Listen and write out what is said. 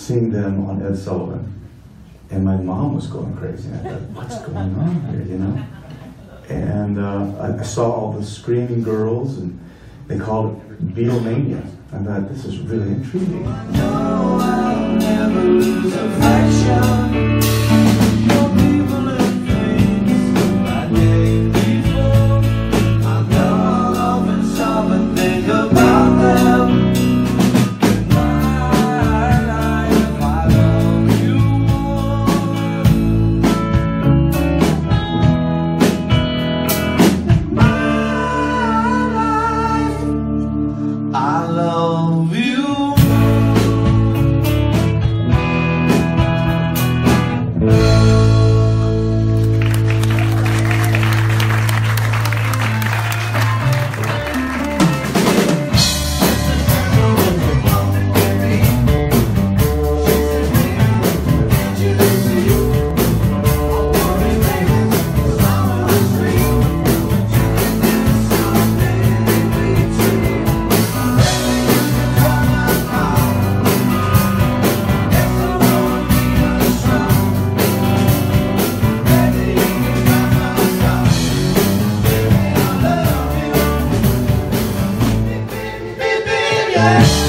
sing them on Ed Sullivan. And my mom was going crazy. And I thought, what's going on here, you know? And I saw all the screaming girls, and they called it Beatlemania. I thought, this is really intriguing. No, I'll never lose affection. No people and things I did before. I know I'll often stop and think about them. My life, I love you more. My life, I love you. Yeah.